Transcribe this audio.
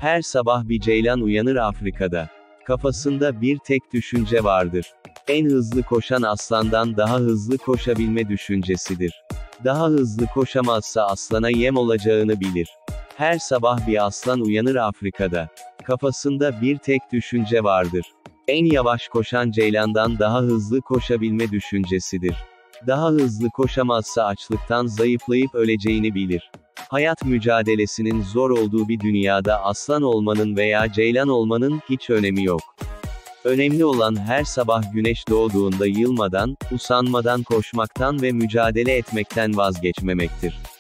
Her sabah bir ceylan uyanır Afrika'da. Kafasında bir tek düşünce vardır. En hızlı koşan aslandan daha hızlı koşabilme düşüncesidir. Daha hızlı koşamazsa aslana yem olacağını bilir. Her sabah bir aslan uyanır Afrika'da. Kafasında bir tek düşünce vardır. En yavaş koşan ceylandan daha hızlı koşabilme düşüncesidir. Daha hızlı koşamazsa açlıktan zayıflayıp öleceğini bilir. Hayat mücadelesinin zor olduğu bir dünyada aslan olmanın veya ceylan olmanın hiç önemi yok. Önemli olan her sabah güneş doğduğunda yılmadan, usanmadan koşmaktan ve mücadele etmekten vazgeçmemektir.